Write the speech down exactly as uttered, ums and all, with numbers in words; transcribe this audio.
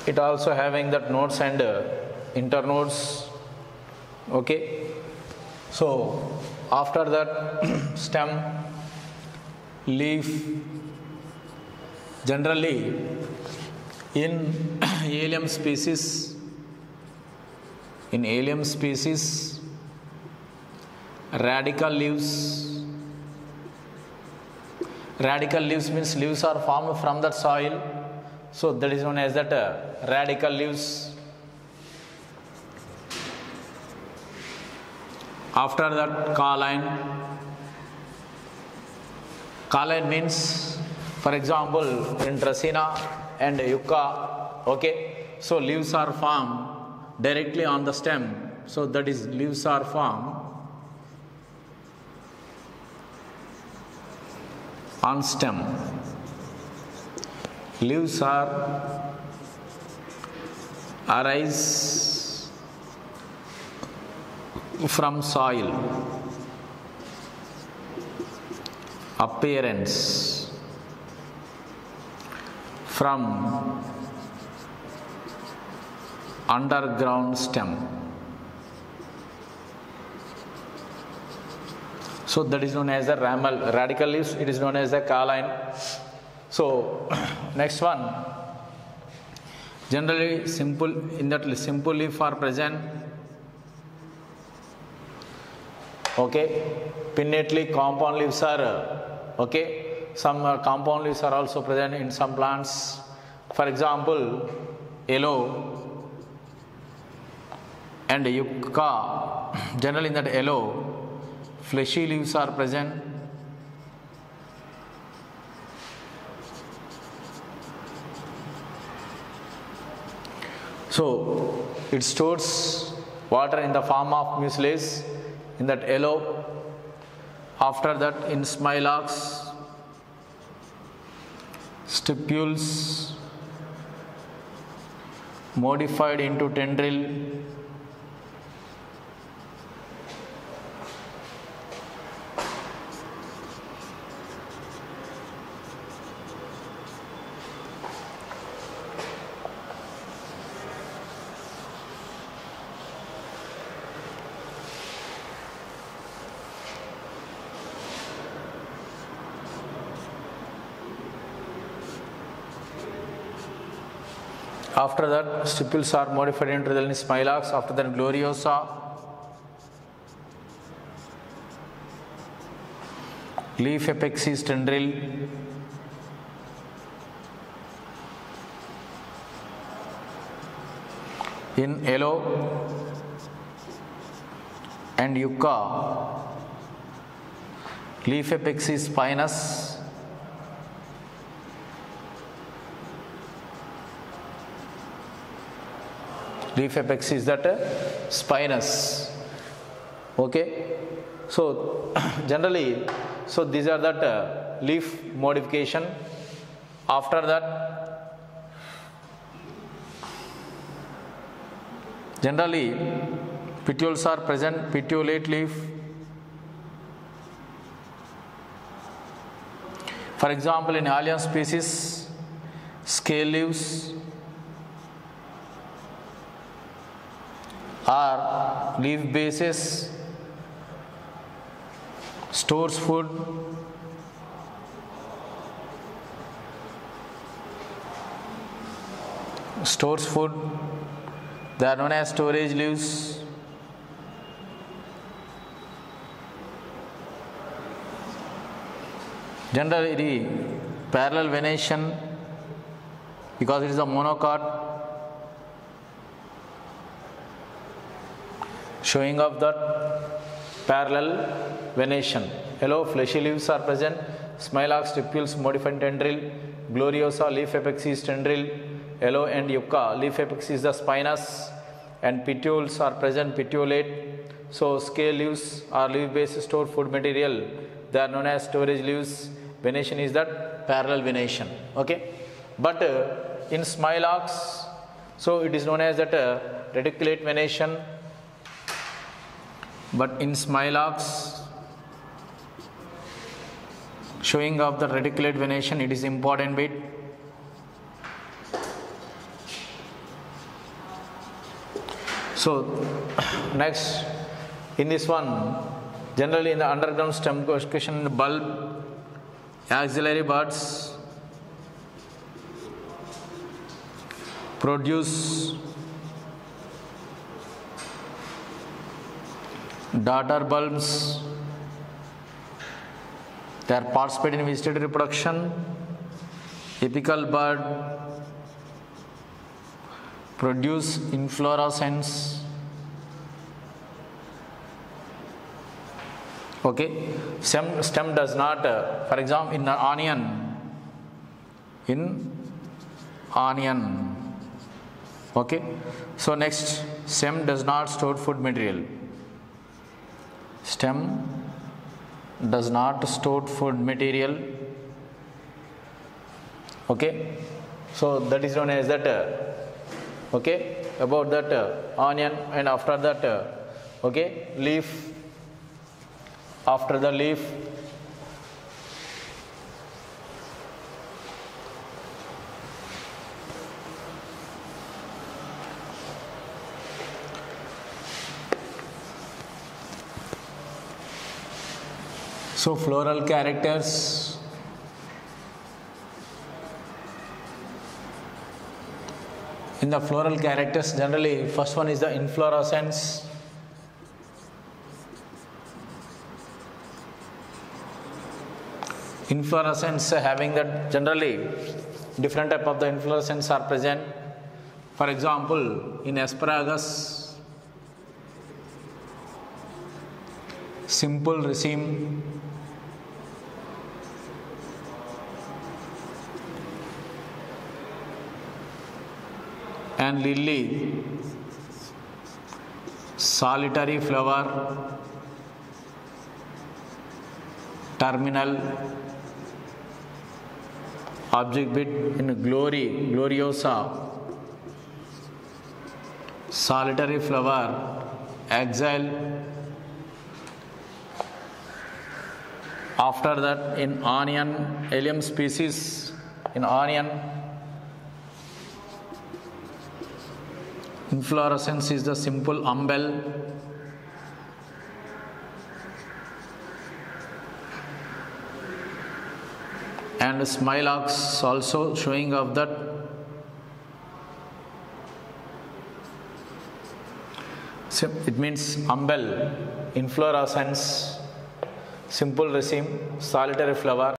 it also having that nodes and uh, internodes. Okay, so after that stem, leaf. Generally in alien species, in alien species, radical leaves. Radical leaves means leaves are formed from the soil, so that is known as that uh, radical leaves. After that, caline. Caline means, for example, in Dracena and Yucca, okay, so leaves are formed directly on the stem, so that is leaves are formed on stem. Leaves are arise from soil. Appearance from underground stem. So that is known as the ramal radical leaves. It is known as the caline. So next one. Generally, simple in that simple leaf are present. Okay, pinnately compound leaves are okay. Some uh, compound leaves are also present in some plants. For example, yellow and yucca. Generally in that yellow, fleshy leaves are present. So it stores water in the form of mucilage in that yellow. After that, in smilax, stipules modified into tendril. After that, stipules are modified into the smilax. After that, gloriosa, leaf apex tendril, in yellow and yucca, leaf apex spinous. Leaf apex is that uh, spinous. Okay, so generally, so these are that uh, leaf modification. After that, generally petioles are present, petiolate leaf. For example, in alien species, scale leaves are leaf bases, stores food, stores food, they are known as storage leaves. Generally, parallel venation, because it is a monocot, showing of that parallel venation. Yellow fleshy leaves are present, smilax, stipules modified tendril, gloriosa, leaf apex is tendril, yellow and yucca, leaf apex is the spinous, and petioles are present, petiolate. So scale leaves are leaf based store food material, they are known as storage leaves. Venation is that parallel venation. Okay, but uh, in smilax, so it is known as that uh, reticulate venation. But in smilax, showing of the reticulate venation, it is important bit. So next, in this one, generally in the underground stem question, bulb, axillary buds produce daughter bulbs. They are participate in vegetative reproduction. Apical bud produce inflorescence. Okay, stem, stem does not, uh, for example, in onion, in onion. Okay, so next, stem does not store food material. Stem does not store food material. Okay, so that is known as that. Uh, okay, about that uh, onion, and after that, uh, okay, leaf. After the leaf, so floral characters. In the floral characters, generally, first one is the inflorescence. Inflorescence having that, generally different type of the inflorescence are present. For example, in asparagus, simple raceme, and lily, solitary flower, terminal, object bit in glory, gloriosa, solitary flower, exile. After that, in onion, allium species, in onion, inflorescence is the simple umbel. And smilax also showing of that. So it means umbel, inflorescence, simple raceme, solitary flower.